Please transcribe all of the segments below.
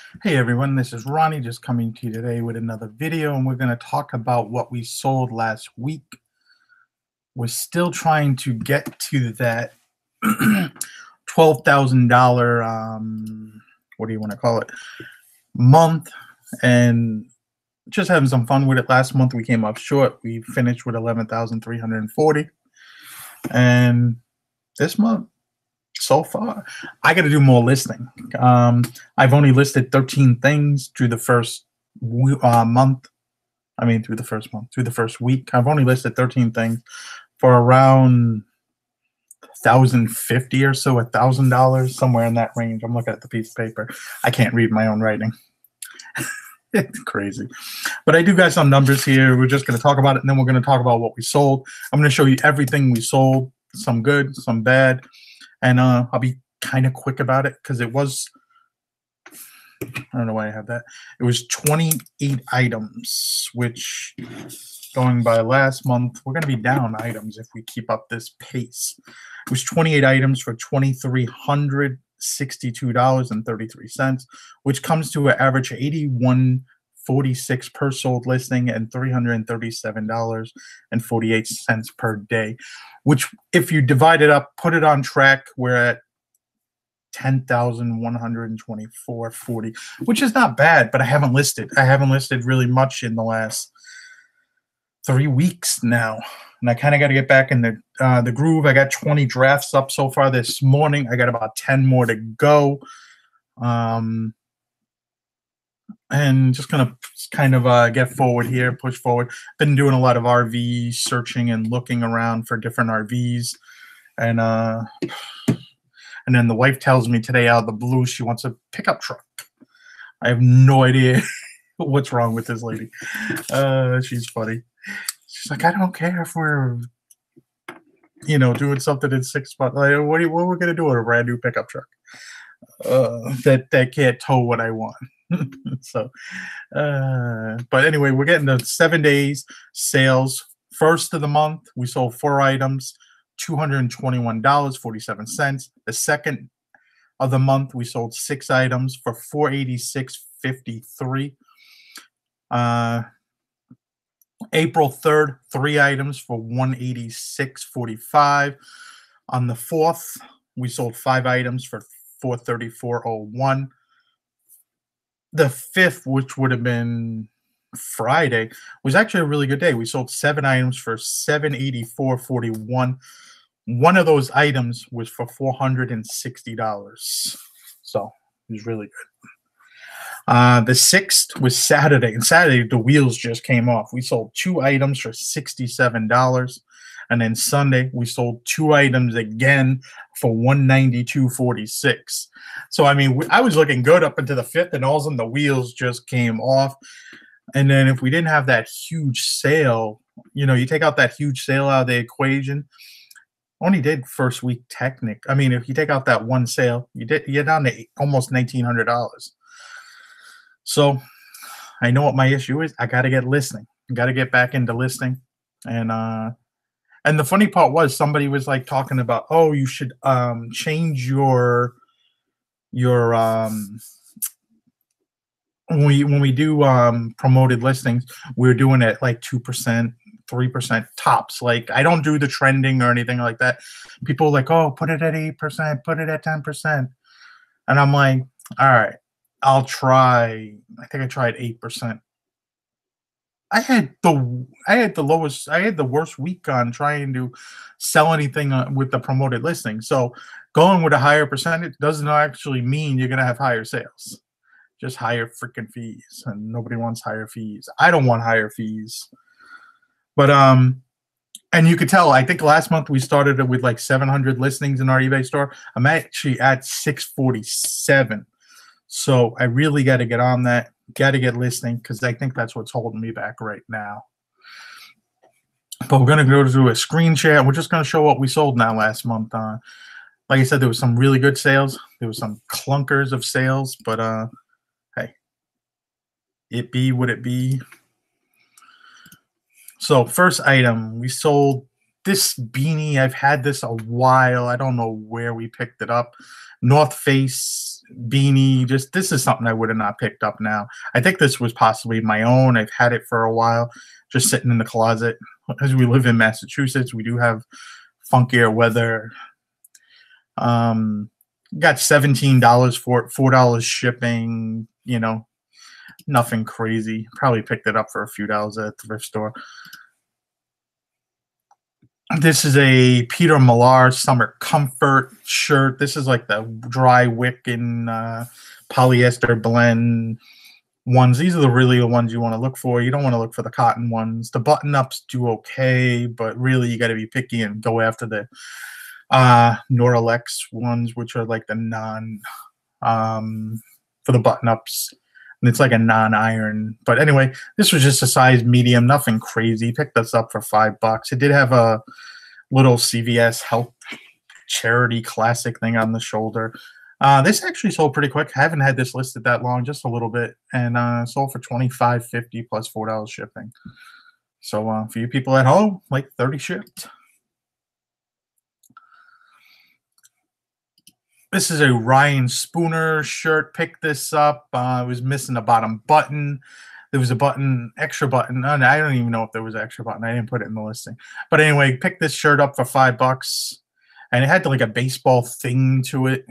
Hey everyone, this is Ronnie just coming to you today with another video, and we're going to talk about what we sold last week. We're still trying to get to that $12,000, what do you want to call it, month, and just having some fun with it. Last month we came up short. We finished with 11,340, and this month, so far, I got to do more listing. I've only listed 13 things through the first month. I mean, through the first week. I've only listed 13 things for around 1,050 or so, $1,000, somewhere in that range. I'm looking at the piece of paper. I can't read my own writing. It's crazy. But I do got some numbers here. We're just going to talk about it, and then we're going to talk about what we sold. I'm going to show you everything we sold, some good, some bad. And I'll be kind of quick about it because it was, I don't know why I have that. It was 28 items, which going by last month, we're going to be down items if we keep up this pace. It was 28 items for $2,362.33, which comes to an average of $81.46 per sold listing and $337.48 per day, which if you divide it up, put it on track, we're at 10,124.40, which is not bad, but I haven't listed really much in the last 3 weeks now, and I kind of got to get back in the groove. I got 20 drafts up so far this morning. I got about 10 more to go, and just gonna kind of get forward here, push forward. Been doing a lot of RV searching and looking around for different RVs, and then the wife tells me today out of the blue she wants a pickup truck. I have no idea what's wrong with this lady. She's funny. She's like, I don't care if we're, doing something in 6 months. Like, what are we gonna do with a brand new pickup truck that can't tow what I want? So, but anyway, we're getting the 7 days sales. First of the month, we sold 4 items, $221.47. The second of the month, we sold 6 items for $486.53. April 3rd, 3 items for $186.45. On the 4th, we sold 5 items for $434.01. The 5th, which would have been Friday, was actually a really good day. We sold 7 items for $784.41. One of those items was for $460. So it was really good. The 6th was Saturday, and Saturday the wheels just came off. We sold 2 items for $67, and then Sunday we sold 2 items again for $192.46. So I mean, I was looking good up until the 5th, and all of a sudden the wheels just came off. And then if we didn't have that huge sale, you take out that huge sale out of the equation. Only did first week technic. I mean, if you take out that one sale, you're down to almost $1,900. So I know what my issue is. I got to get listing. I got to get back into listing. And the funny part was somebody was like talking about, oh, you should change your when we do promoted listings, we're doing it like 2%, 3% tops. Like I don't do the trending or anything like that. People are like, oh, put it at 8%, put it at 10%. And I'm like, all right, I'll try. I think I tried 8%. I had the worst week on trying to sell anything with the promoted listing. So going with a higher percentage doesn't actually mean you're gonna have higher sales. Just higher freaking fees, and nobody wants higher fees. I don't want higher fees. But and you could tell, I think last month we started with like 700 listings in our eBay store. I'm actually at 647. So I really got to get on that, got to get listing, because I think that's what's holding me back right now. But we're going to go to a screen share, and we're just going to show what we sold now last month. Like I said, there was some really good sales. There was some clunkers of sales, but hey, it be what it be. So first item, we sold this beanie. I've had this a while. I don't know where we picked it up. North Face beanie. Just this is something I would have not picked up now. I think this was possibly my own. I've had it for a while, just sitting in the closet. As we live in Massachusetts, we do have funkier weather. Got $17 for it, $4 shipping. You know, nothing crazy. Probably picked it up for a few dollars at the thrift store. This is a Peter Millar Summer Comfort shirt. This is like the dry wick and polyester blend ones. These are really the ones you want to look for. You don't want to look for the cotton ones. The button-ups do okay, but really you got to be picky and go after the Noralex ones, which are like the for the button-ups. And it's like a non-iron. But anyway, this was just a size medium, nothing crazy. Picked this up for $5. It did have a little CVS health charity classic thing on the shoulder. This actually sold pretty quick. I haven't had this listed that long, just a little bit, and sold for $25.50 plus $4 shipping. So for you people at home, like 30 shipped. This is a Ryan Spooner shirt. Picked this up. It was missing a bottom button. There was a button, extra button. I don't even know if there was an extra button. I didn't put it in the listing. But anyway, picked this shirt up for $5. And it had like a baseball thing to it.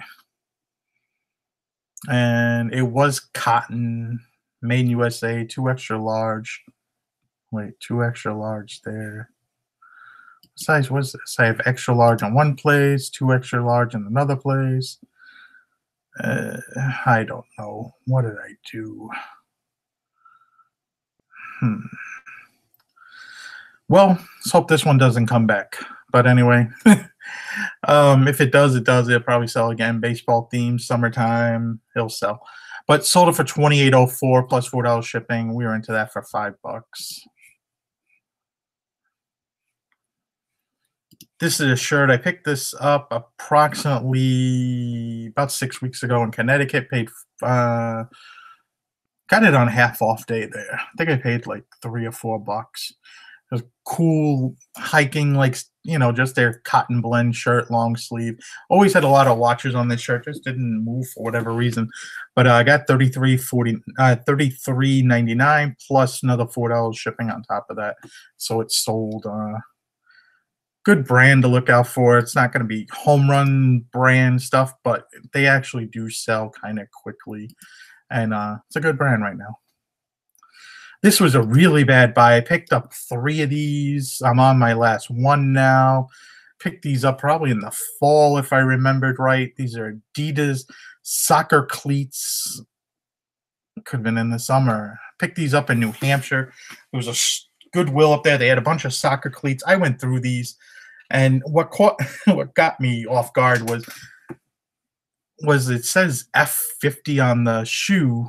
And it was cotton, made in USA, 2 extra large. Wait, 2 extra large there. What size was this? I have extra large in one place, 2 extra large in another place. I don't know. What did I do? Well, let's hope this one doesn't come back. But anyway, if it does, it does. It'll probably sell again. Baseball theme, summertime, it'll sell. But sold it for $28.04 plus $4 shipping. We were into that for $5. This is a shirt. I picked this up approximately about 6 weeks ago in Connecticut. Got it on a half off day there. I think I paid like $3 or $4. It was cool hiking, like, you know, just their cotton blend shirt, long sleeve. Always had a lot of watches on this shirt. Just didn't move for whatever reason. But I got $33.99 plus another $4 shipping on top of that. So it sold. Good brand to look out for. It's not going to be home run brand stuff, but they actually do sell kind of quickly. And it's a good brand right now. This was a really bad buy. I picked up 3 of these. I'm on my last one now. Picked these up probably in the fall, if I remembered right. These are Adidas soccer cleats. Could have been in the summer. Picked these up in New Hampshire. There was a Goodwill up there. They had a bunch of soccer cleats. I went through these, and what got me off guard was it says F50 on the shoe.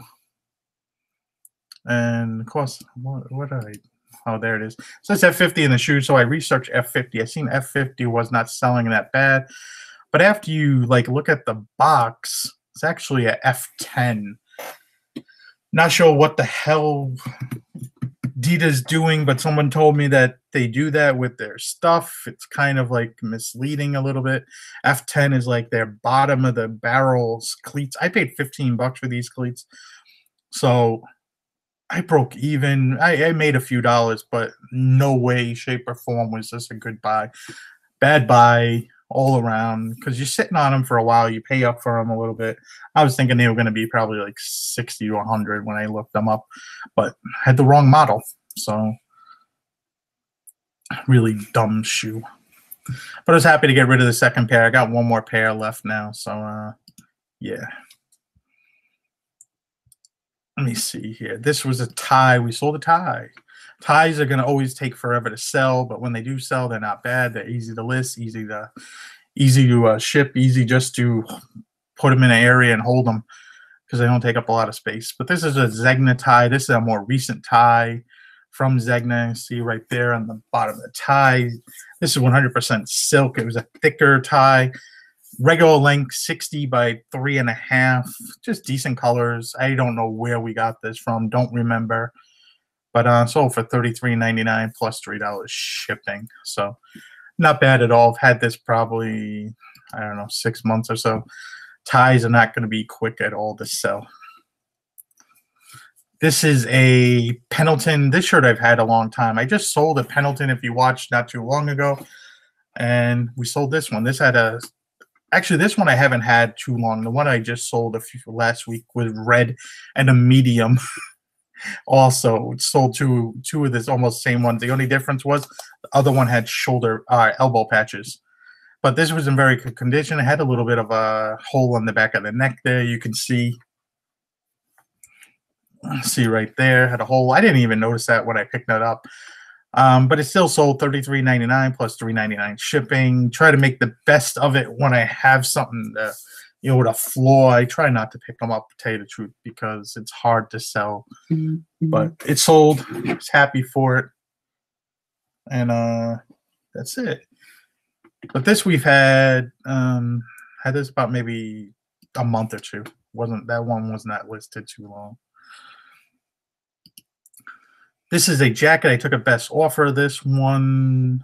And of course, what did I? Oh, there it is. So it's F50 in the shoe. So I researched F50. I seen F50 was not selling that bad, but after you like look at the box, it's actually a F10. Not sure what the hell Adidas doing, but someone told me that they do that with their stuff. It's kind of like misleading a little bit. F10 is like their bottom of the barrels cleats. I paid $15 for these cleats, so I broke even. I made a few dollars, but no way, shape, or form was this a good buy. Bad buy all around, because you're sitting on them for a while. You pay up for them a little bit. I was thinking they were going to be probably like 60 to 100 when I looked them up, but had the wrong model. So really dumb shoe. But I was happy to get rid of the second pair. I got one more pair left now. So yeah. Let me see here. This was a tie. We sold a tie. Ties are going to always take forever to sell, but when they do sell, they're not bad. They're easy to list, easy to ship, easy just to put them in an area and hold them because they don't take up a lot of space. But this is a Zegna tie. This is a more recent tie from Zegna. See right there on the bottom of the tie. This is 100% silk. It was a thicker tie. Regular length, 60 by 3.5. Just decent colors. I don't know where we got this from. Don't remember. But sold for $33.99 plus $3 shipping. So not bad at all. I've had this probably, I don't know, 6 months or so. Ties are not going to be quick at all to sell. This is a Pendleton. This shirt I've had a long time. I just sold a Pendleton, if you watched, not too long ago. And we sold this one. This had a... Actually, this one I haven't had too long. The one I just sold last week was red and a medium. Also, sold two of this almost same ones. The only difference was the other one had elbow patches. But this was in very good condition. It had a little bit of a hole on the back of the neck there. You can see right there. Had a hole. I didn't even notice that when I picked that up. But it still sold $33.99 plus $3.99 shipping. Try to make the best of it when I have something to, with a flaw. I try not to pick them up, to tell you the truth, because it's hard to sell. But it sold. I was happy for it. And that's it. But this we've had this about maybe a month or two. That one was not listed too long. This is a jacket. I took a best offer. This one,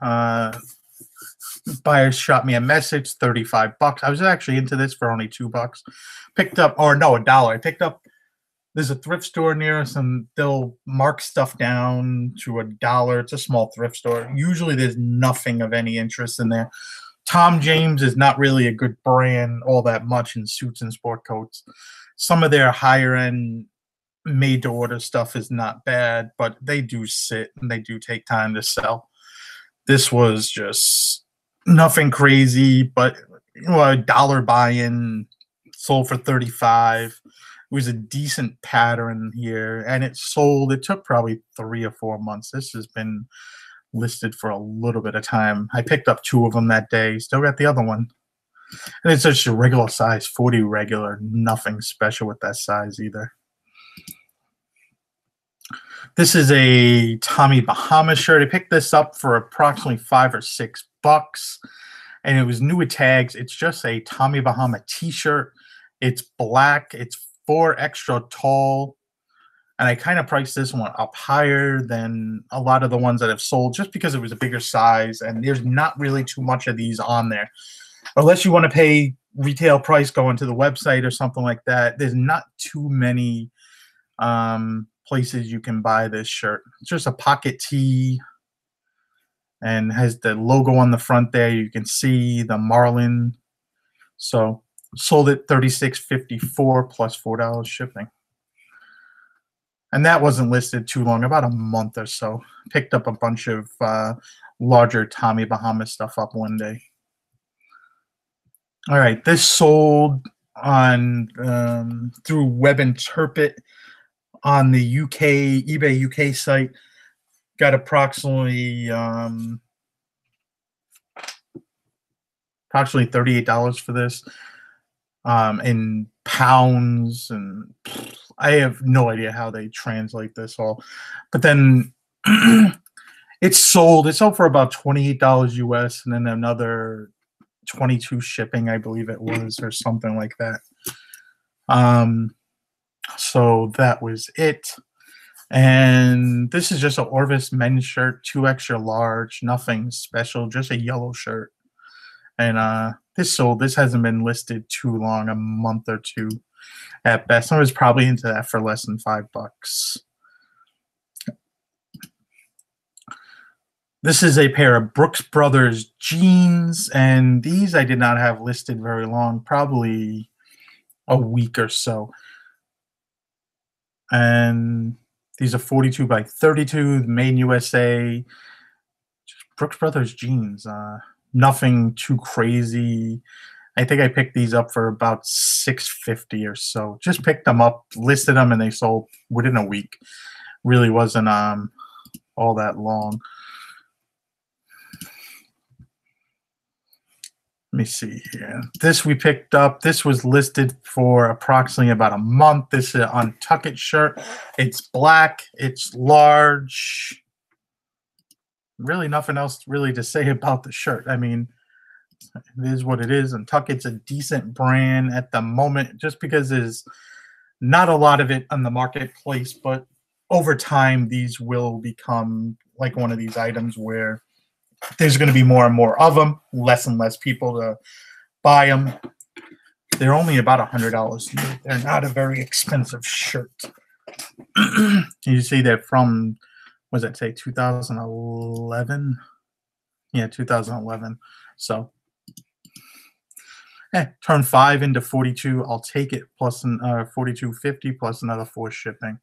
buyer shot me a message, $35. I was actually into this for only $2. Picked up, or no, $1. I picked up, there's a thrift store near us, and they'll mark stuff down to $1. It's a small thrift store. Usually there's nothing of any interest in there. Tom James is not really a good brand all that much in suits and sport coats. Some of their higher end made-to-order stuff is not bad, but they do sit and they do take time to sell. This was just nothing crazy, but $1 buy-in, sold for $35. It was a decent pattern here, and it sold. It took probably 3 or 4 months. This has been listed for a little bit of time. I picked up 2 of them that day. Still got the other one. And it's just a regular size, 40 regular. Nothing special with that size either. This is a Tommy Bahama shirt. I picked this up for approximately $5 or $6, and it was new with tags. It's just a Tommy Bahama t-shirt. It's black. It's 4 extra tall, and I kind of priced this one up higher than a lot of the ones that have sold just because it was a bigger size, and there's not really too much of these on there. Unless you want to pay retail price going to the website or something like that, there's not too many places you can buy this shirt. It's just a pocket tee and has the logo on the front there. You can see the Marlin. So sold it $36.54 plus $4 shipping. And that wasn't listed too long, about a month or so. Picked up a bunch of larger Tommy Bahama stuff up one day. All right, this sold on through Web Interpret on the eBay UK site. Got approximately $38 for this in pounds, and I have no idea how they translate this all. But then it sold for about $28 US, and then another 22 shipping, I believe it was, or something like that. So that was it. And this is just an Orvis men's shirt, 2 extra large, nothing special, just a yellow shirt. And this sold. This hasn't been listed too long, a month or 2 at best. I was probably into that for less than $5. This is a pair of Brooks Brothers jeans, and these I did not have listed very long, probably a week or so. And these are 42 by 32, made in USA. Just Brooks Brothers jeans. Nothing too crazy. I think I picked these up for about $6.50 or so. Just picked them up, listed them, and they sold within a week. Really wasn't all that long. Let me see here. This we picked up. This was listed for approximately about a month. This is an Untuckit shirt. It's black. It's large. Really nothing else really to say about the shirt. I mean, it is what it is. Untuckit's a decent brand at the moment just because there's not a lot of it on the marketplace. But over time, these will become like one of these items where there's going to be more and more of them, less and less people to buy them. They're only about $100 new. They're not a very expensive shirt. You see they're from, what does that say, 2011? Yeah, 2011. So, turn 5 into 42. I'll take it, plus 42.50 plus another 4 shipping.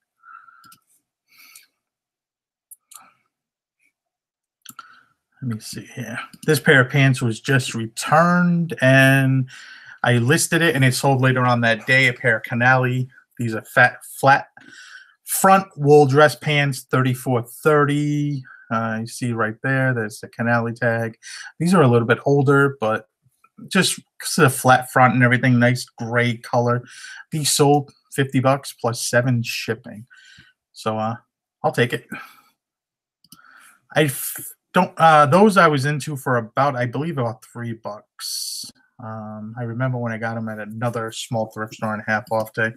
Let me see here. This pair of pants was just returned, and I listed it, and it sold later on that day. A pair of Canali. These are flat front wool dress pants, $34.30. You see right there, there's the Canali tag. These are a little bit older, but just the flat front and everything, nice gray color. These sold $50 plus 7 shipping. So I'll take it. Those I was into for about, I believe, about $3. I remember when I got them at another small thrift store on a half off day.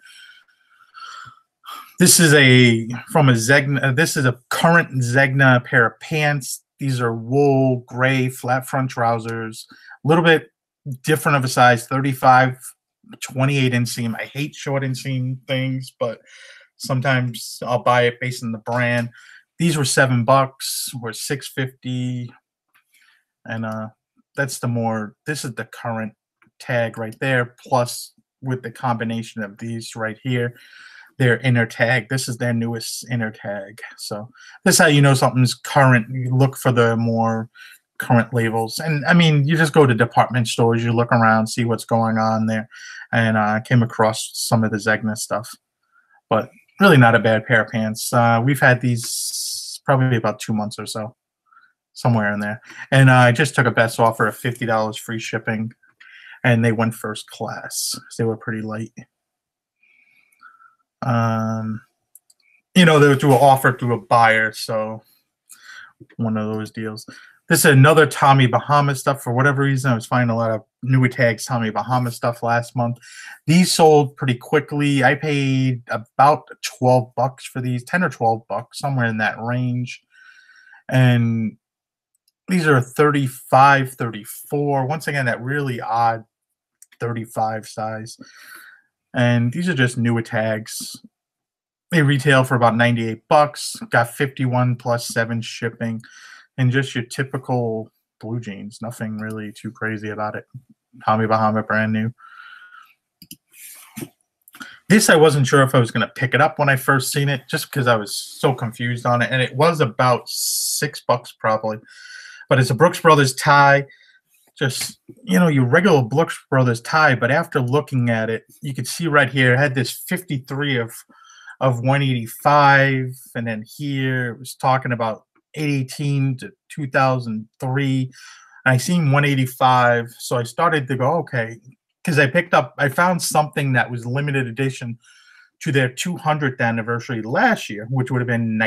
This is from a Zegna. This is a current Zegna pair of pants. These are wool gray flat front trousers, a little bit different of a size, 35, 28 inseam. I hate short inseam things, but sometimes I'll buy it based on the brand. These were $7, were $6.50, and that's this is the current tag right there, plus with the combination of these right here, their inner tag. This is their newest inner tag. So this is how you know something's current. You look for the more current labels. And I mean, you just go to department stores, you look around, see what's going on there, and I came across some of the Zegna stuff. But really not a bad pair of pants. We've had these probably about 2 months or so, somewhere in there. And I just took a best offer of $50 free shipping, and they went first class. They were pretty light. They were through an offer through a buyer, so one of those deals. This is another Tommy Bahama stuff. For whatever reason, I was finding a lot of Newer Tags Tommy Bahama stuff last month. These sold pretty quickly. I paid about $12 for these, 10 or $12, somewhere in that range. And these are 35, 34. Once again, that really odd 35 size. And these are just Newer Tags. They retail for about $98. Got 51 plus 7 shipping. And just your typical blue jeans. Nothing really too crazy about it. Tommy Bahama, brand new. This, I wasn't sure if I was going to pick it up when I first seen it, just because I was so confused on it. And it was about $6 probably. But it's a Brooks Brothers tie. Just, your regular Brooks Brothers tie. But after looking at it, you could see right here, it had this 53 of 185. And then here, it was talking about 818 to 2003, and I seen 185, so I started to go, okay, because I found something that was limited edition to their 200th anniversary last year, which would have been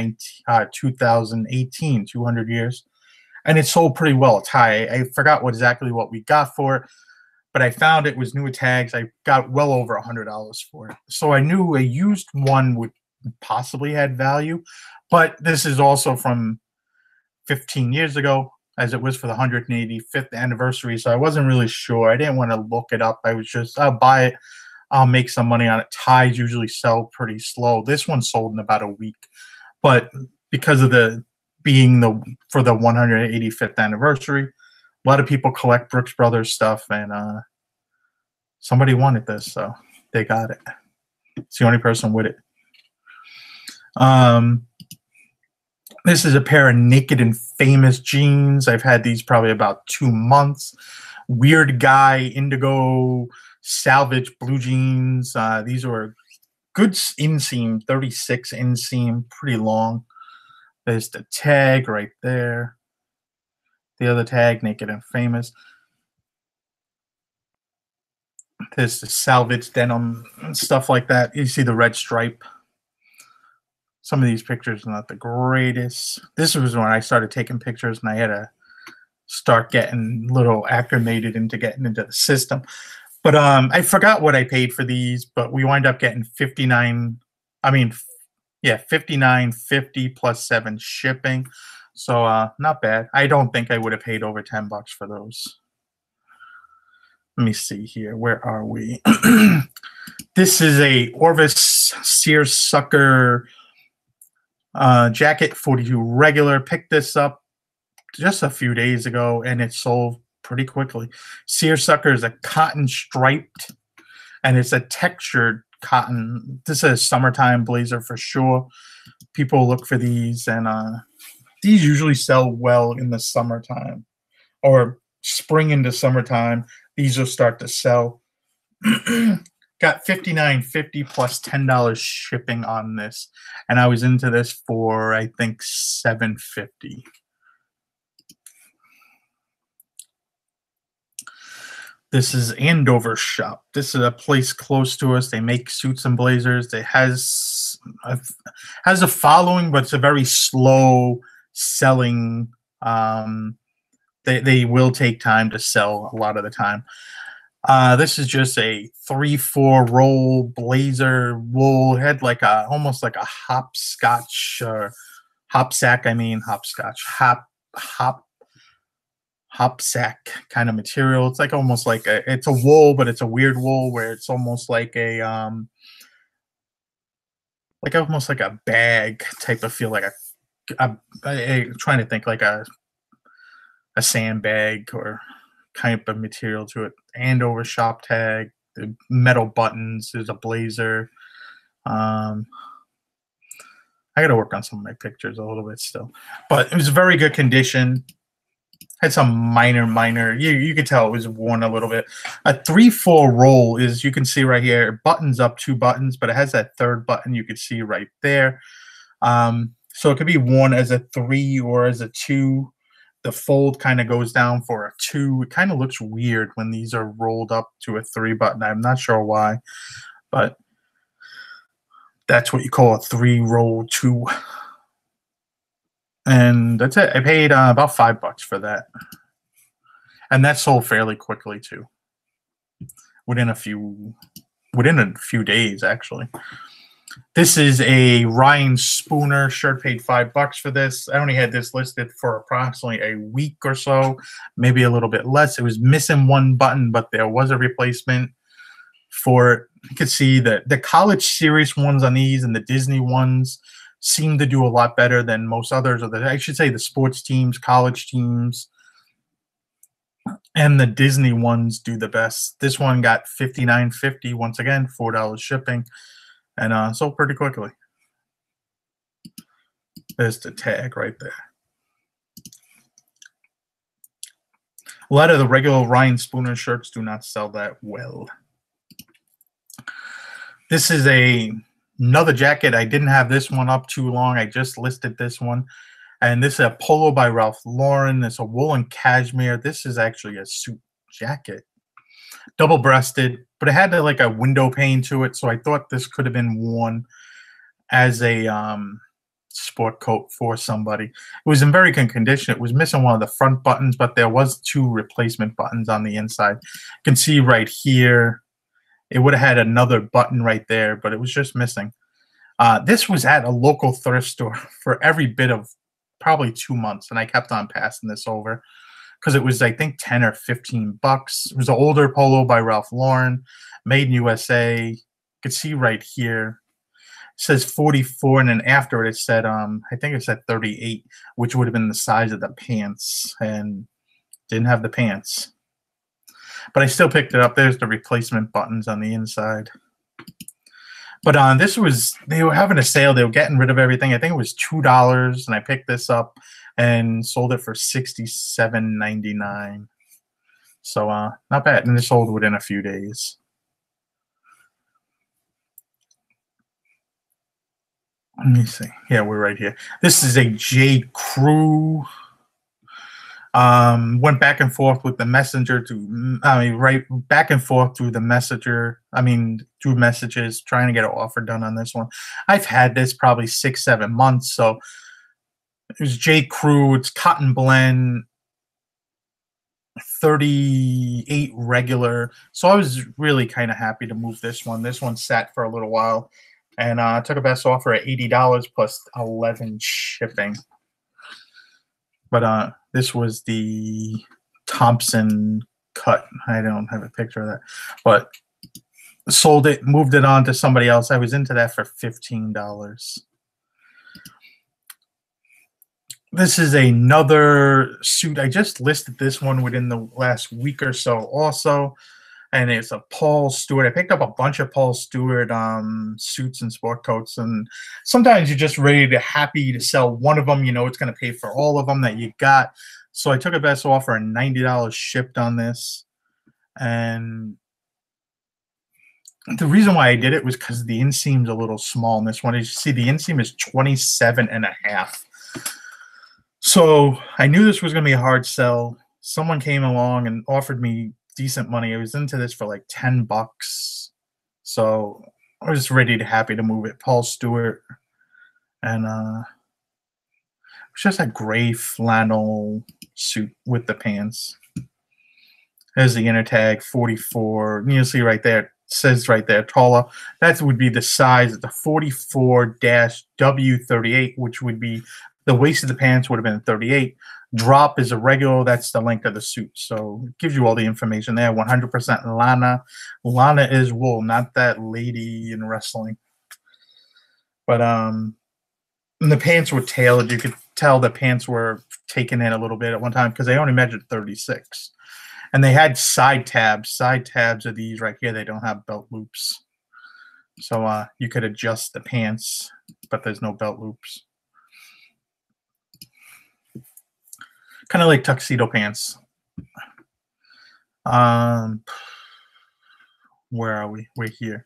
2018, 200 years, and it sold pretty well. It's high. I forgot exactly what we got for it, but I found it was Newer Tags. I got well over $100 for it, so I knew a used one would possibly had value, but this is also from 15 years ago, as it was for the 185th anniversary. So I wasn't really sure. I didn't want to look it up. I was just, I'll buy it. I'll make some money on it. Ties usually sell pretty slow. This one sold in about a week. But because of for the 185th anniversary, a lot of people collect Brooks Brothers stuff, and somebody wanted this, so they got it. It's the only person with it. This is a pair of Naked and Famous jeans. I've had these probably about 2 months. Weird Guy indigo salvage blue jeans. These were good inseam, 36 inseam, pretty long. There's the tag right there. The other tag, Naked and Famous. There's the salvage denim and stuff like that. You see the red stripe. Some of these pictures are not the greatest. This was when I started taking pictures, and I had to start getting a little acclimated into getting into the system. But I forgot what I paid for these, but we wind up getting $59.50 plus 7 shipping. So not bad. I don't think I would have paid over $10 for those. Let me see here. Where are we? This is a Orvis Seersucker jacket, 42 regular. Picked this up just a few days ago, and it sold pretty quickly. Seersucker is a cotton striped, and it's a textured cotton. This is a summertime blazer for sure. People look for these, and these usually sell well in the summertime or spring into summertime. These will start to sell. Got $59.50 plus $10 shipping on this, and I was into this for I think $7.50. This is Andover Shop. This is a place close to us. They make suits and blazers. It has a following, but it's a very slow selling. They will take time to sell a lot of the time. This is just a 3/4 roll blazer wool. It had like almost like a hopscotch hopsack. I mean hopscotch hopsack kind of material. It's like almost like it's a wool, but it's a weird wool where it's almost like almost like a bag type of feel, like I'm trying to think like a sandbag or type of material to it. Andover shop tag, the metal buttons. There's a blazer. I got to work on some of my pictures a little bit still, but it was very good condition. Had some minor. You could tell it was worn a little bit. A 3/4 roll is, you can see right here, it buttons up 2 buttons, but it has that third button you can see right there. So it could be worn as a 3 or as a 2. The fold kind of goes down for a 2. It kind of looks weird when these are rolled up to a 3 button. I'm not sure why, but that's what you call a 3-roll 2. And that's it. I paid about $5 for that, and that sold fairly quickly too. Within a few days, actually. This is a Ryan Spooner shirt. Paid $5 for this. I only had this listed for approximately a week or so, maybe a little bit less. It was missing 1 button, but there was a replacement for it. You could see that the college series ones on these and the Disney ones seem to do a lot better than most others, or I should say the sports teams, college teams, and the Disney ones do the best. This one got $59.50, once again, $4 shipping, and sold pretty quickly. There's the tag right there. A lot of the regular Ryan Spooner shirts do not sell that well. This is another jacket. I didn't have this one up too long. I just listed this one. And this is a polo by Ralph Lauren. It's a woolen cashmere. This is actually a suit jacket. Double-breasted, but it had like a window pane to it, so I thought this could have been worn as a sport coat for somebody. It was in very good condition. It was missing one of the front buttons, but there was 2 replacement buttons on the inside. You can see right here, it would have had another button right there, but it was just missing. This was at a local thrift store for every bit of probably 2 months, and I kept on passing this over because it was, I think, 10 or 15 bucks. It was an older polo by Ralph Lauren, made in USA. You can see right here, it says 44, and then after it said, I think it said 38, which would have been the size of the pants, and didn't have the pants. But I still picked it up. There's the replacement buttons on the inside. But this was, they were having a sale. They were getting rid of everything. I think it was $2, and I picked this up and sold it for $67.99. So not bad. And it sold within a few days. Let me see. Yeah, we're right here. This is a J. Crew. Went back and forth with the messenger back and forth through the messenger. Through messages, trying to get an offer done on this one. I've had this probably 6-7 months. So it was J. Crew. It's cotton blend, 38 regular. So I was really kind of happy to move this one. This one sat for a little while, and took a best offer at $80 plus $11 shipping. But this was the Thompson cut. I don't have a picture of that, but sold it, moved it on to somebody else. I was into that for $15. This is another suit. I just listed this one within the last week or so also, and it's a Paul Stewart. I picked up a bunch of Paul Stewart suits and sport coats, and sometimes you're just happy to sell one of them. You know it's going to pay for all of them that you got. So I took a best offer and $90 shipped on this, and the reason why I did it was because the inseam's a little small in this one. As you see, the inseam is 27.5. So I knew this was going to be a hard sell. Someone came along and offered me decent money. I was into this for like $10. So I was happy to move it. Paul Stewart. And it's just a gray flannel suit with the pants. There's the inner tag, 44. You see right there, says right there, taller. That would be the size, the 44-W38, which would be the waist of the pants would have been 38. Drop is a regular. That's the length of the suit. So it gives you all the information there. 100% Lana. Lana is wool, not that lady in wrestling. But the pants were tailored. You could tell the pants were taken in a little bit at one time because they only measured 36. And they had side tabs. Side tabs are these right here. They don't have belt loops. So you could adjust the pants, but there's no belt loops. Kind of like tuxedo pants. Where are we? We're here.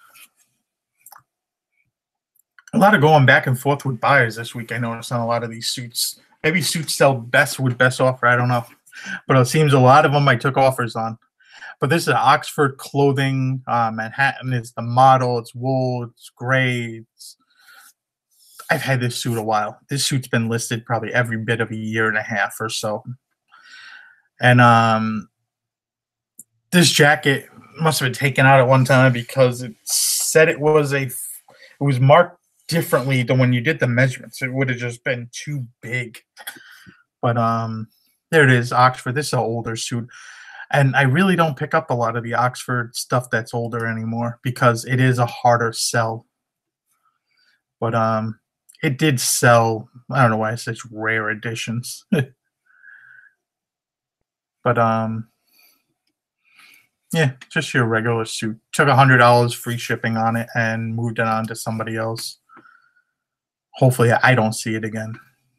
A lot of going back and forth with buyers this week. I noticed on a lot of these suits. Maybe suits sell best with best offer. I don't know. But it seems a lot of them I took offers on. But this is Oxford Clothing. Manhattan is the model. It's wool. It's gray. I've had this suit a while. This suit's been listed probably every bit of a year and a half or so. And this jacket must have been taken out at one time because it said it was marked differently than when you did the measurements. It would have just been too big. But there it is, Oxford. This is an older suit. And I really don't pick up a lot of the Oxford stuff that's older anymore because it is a harder sell. But it did sell. I don't know why it says rare editions. But yeah, just your regular suit. Took $100 free shipping on it and moved it on to somebody else. Hopefully I don't see it again.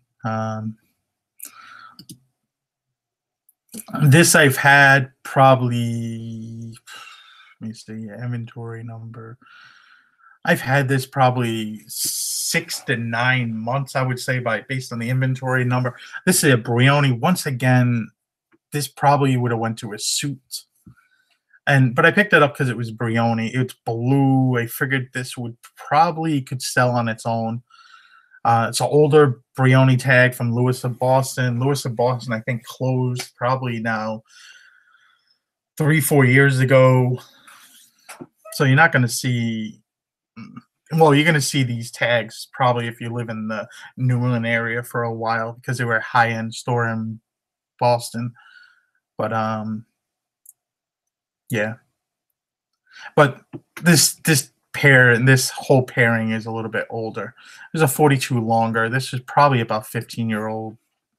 This I've had probably, let me see, inventory number. I've had this probably 6 to 9 months, I would say, based on the inventory number. This is a Brioni. Once again, this probably would have went to a suit. But I picked it up because it was Brioni. It's blue. I figured this would probably could sell on its own. It's an older Brioni tag from Lewis of Boston. Lewis of Boston, I think, closed probably now 3-4 years ago. So you're not going to see, well, you're going to see these tags probably if you live in the New England area for a while because they were a high-end store in Boston. But yeah. But this pair and this whole pairing is a little bit older. There's a 42 longer. This is probably about 15-year-old.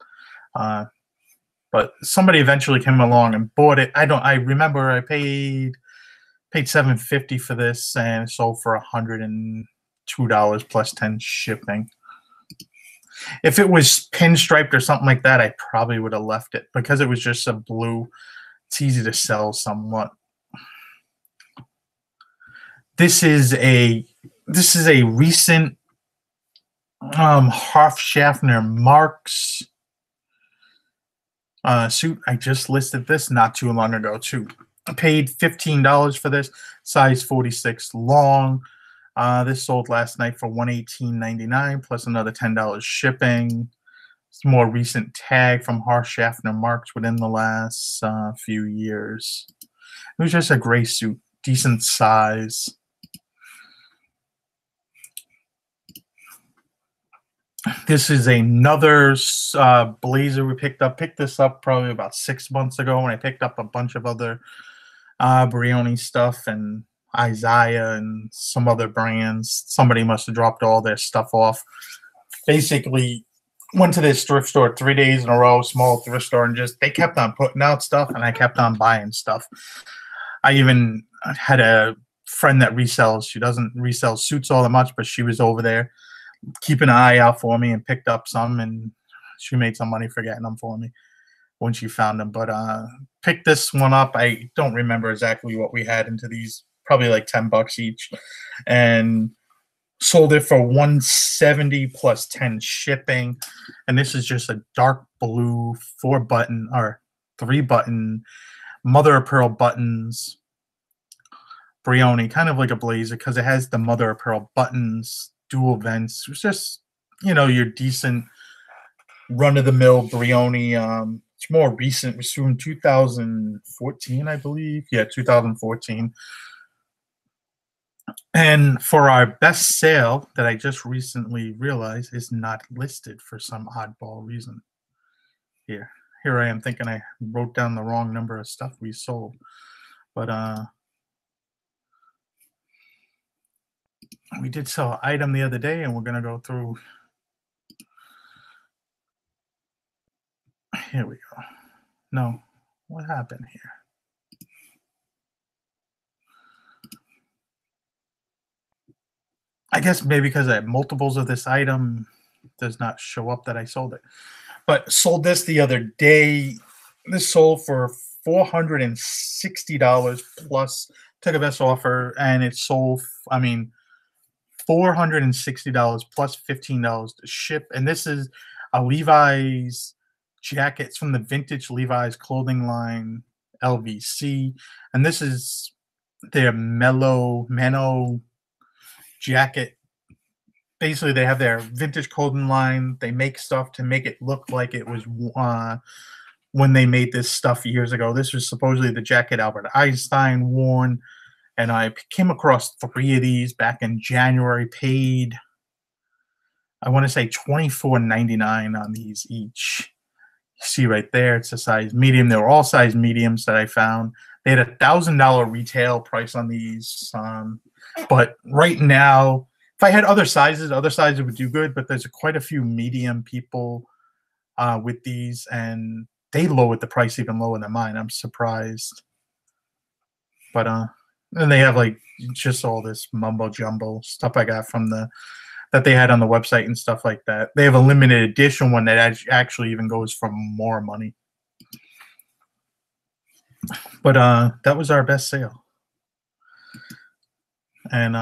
But somebody eventually came along and bought it. I remember I paid $750 for this and sold for $102 plus 10 shipping. If it was pinstriped or something like that, I probably would have left it because it was just a blue. It's easy to sell somewhat. This is a recent Hofschaffner Marks suit. I just listed this not too long ago too. I paid $15 for this, size 46 long. This sold last night for $118.99 plus another $10 shipping. It's a more recent tag from Hofschaffner Marks within the last few years. It was just a gray suit, decent size. This is another blazer we picked up. Picked this up probably about 6 months ago when I picked up a bunch of other Brioni stuff and Isaiah and some other brands. Somebody must have dropped all their stuff off. Basically, went to this thrift store 3 days in a row, small thrift store, and just they kept on putting out stuff, and I kept on buying stuff. I even had a friend that resells. She doesn't resell suits all that much, but she was over there keeping an eye out for me and picked up some, and she made some money for getting them for me when she found them. But picked this one up. I don't remember exactly what we had into these, probably like $10 each, and sold it for $170 plus 10 shipping. And this is just a dark blue 4-button or 3-button mother of pearl buttons Brioni, kind of like a blazer because it has the mother of pearl buttons, dual vents. It's just, your decent run-of-the-mill Brioni. It's more recent. It was from 2014, I believe. Yeah, 2014. And for our best sale that I just recently realized is not listed for some oddball reason. Here I am thinking I wrote down the wrong number of stuff we sold. But we did sell an item the other day, and we're going to go through. Here we go. No, what happened here? I guess maybe because I have multiples of this item does not show up that I sold it. But sold this the other day. This sold for $460 plus took a best offer, and it sold, $460 plus $15 to ship. And this is a Levi's jacket. It's from the vintage Levi's clothing line, LVC. And this is their Mano jacket. Basically, they have their vintage clothing line. They make stuff to make it look like it was when they made this stuff years ago. This was supposedly the jacket Albert Einstein worn. And I came across 3 of these back in January, paid, I want to say $24.99 on these each. You see right there, it's a size medium. They were all size mediums that I found. They had $1,000 retail price on these. But right now, if I had other sizes would do good, but there's quite a few medium people with these, and they lowered the price even lower than mine. I'm surprised. But and they have like just all this mumbo jumbo stuff I got from that they had on the website and stuff like that. They have a limited edition one that actually even goes for more money. But that was our best sale. And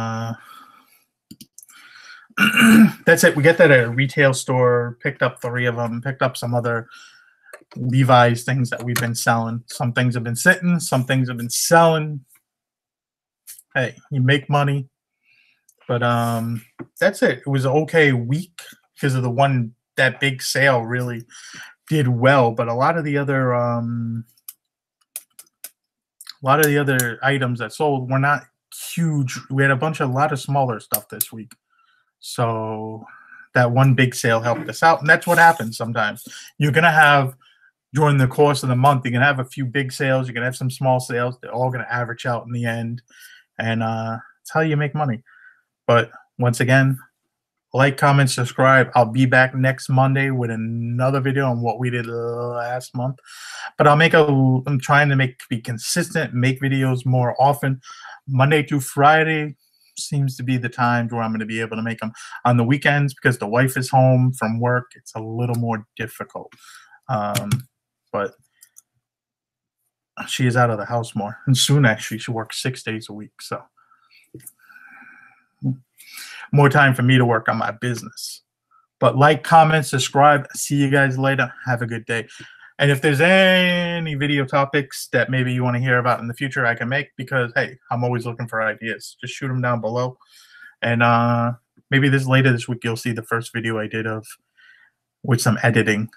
that's it. We get that at a retail store, picked up 3 of them, picked up some other Levi's things that we've been selling. Some things have been sitting, some things have been selling. Hey, you make money. But that's it. It was an okay week because of that big sale really did well. But a lot of the other items that sold were not huge. We had a lot of smaller stuff this week. So that one big sale helped us out. And that's what happens sometimes. You're going to have, during the course of the month, you're going to have a few big sales. You're going to have some small sales. They're all going to average out in the end. And that's how you make money. But once again, like, comment, subscribe. I'll be back next Monday with another video on what we did last month. But I'm trying to be consistent, make videos more often. Monday through Friday seems to be the time where I'm going to be able to make them. On the weekends, because the wife is home from work, it's a little more difficult. But she is out of the house more. And soon, actually, she works 6 days a week. So more time for me to work on my business. But like, comment, subscribe. See you guys later. Have a good day. And if there's any video topics that maybe you want to hear about in the future, I can make, because, hey, I'm always looking for ideas. Just shoot them down below. And maybe later this week, you'll see the first video I did with some editing.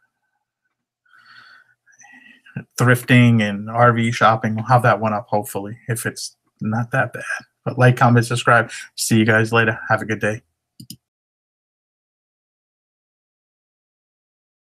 Thrifting and RV shopping. We'll have that one up, hopefully, if it's not that bad. But like, comment, subscribe. See you guys later. Have a good day.